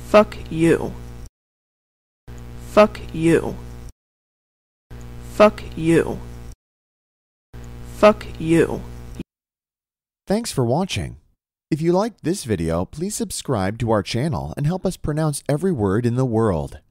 Fuck you. Fuck you. Fuck you. Fuck you. Thanks for watching. If you liked this video, please subscribe to our channel and help us pronounce every word in the world.